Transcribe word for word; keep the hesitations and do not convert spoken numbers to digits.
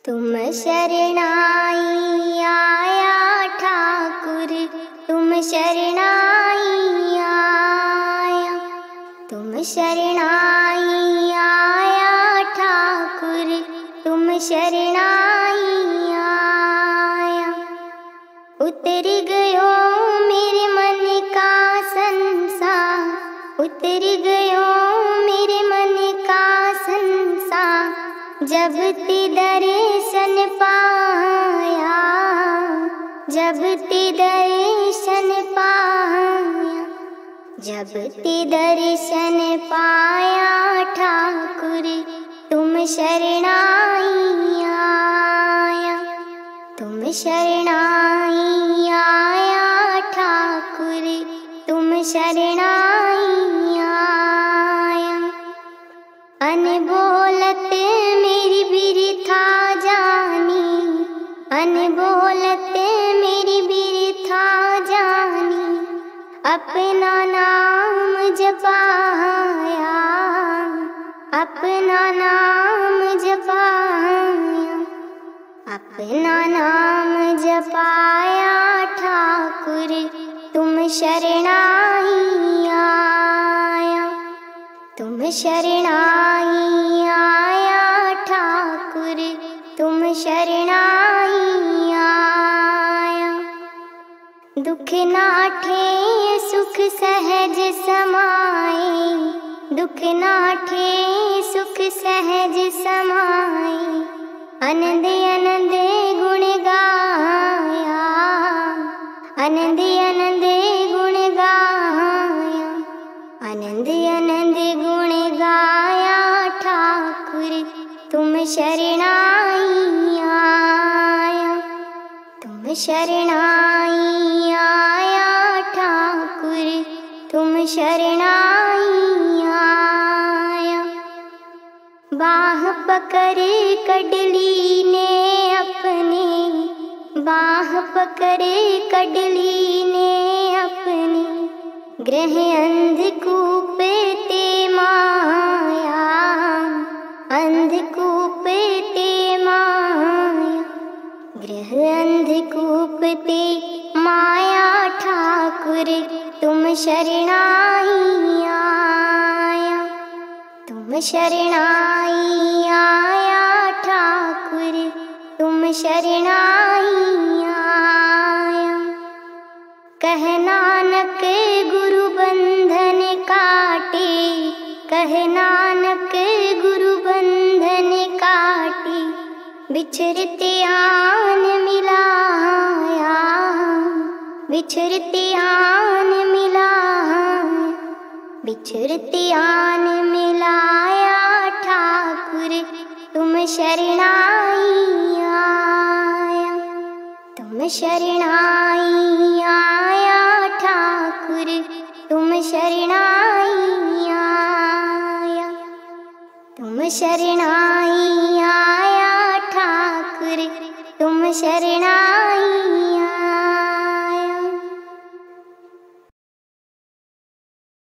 तुम शरणाई आया ठाकुर, तुम शरणाई आया, तुम शरणाई आया ठाकुर, तुम शरणाई आया। उतर गयो मेरे मन का संसार, उतर गयो मेरे मन का संसार, जब ते दर्शन पाया, जब ते दर्शन पाया, जब ते दर्शन पाया ठाकुर, तुम शरणाई आया, तुम शरणाई आया ठाकुर, तुम शरणाई आया। अनबोलत मेरी बिरथा जानी, अनबोलत मेरी बिरथा जानी, अपना नाम जपाया, अपना नाम जपाया, अपना नाम जपाया ठाकुर, तुम शरणाई आया, तुम शरणाई आया ठाकुर, तुम शरणाई आया। दुख नाठे सुख सहज समाए, दुख नाठे सुख सहज समाए, आनंद आनंद गुण गाया, आनंद आनंद गुण गाया, आनंद आनंद गुण गाया ठाकुर, तुम शरणाई आया, तुम शरणाई आया ठाकुर, तुम शरणाई आया। बाह पकड़ कडली ने अपने, बाह पकड़ कडली ने अपने, ग्रह अंधकूप ते माया, अंधकूप ते माया, ग्रह अंधकूप ते माया ठाकुर, तुम शरणाई आया, तुम शरणाई आया ठाकुर, तुम शरणाई आया। कह नानक गुरु बंधन काटे, कह नानक गुरु बंधन काटे, बिछड़ते आन मिलाया, बिछड़ते आन मिलाया, बिछड़ते आन मिलाया ठाकुर, तुम शरणाई आया, तुम शरणाई आया ठाकुर, तुम शरणाई आया, तुम शरणाई आया ठाकुर, तुम शरणाई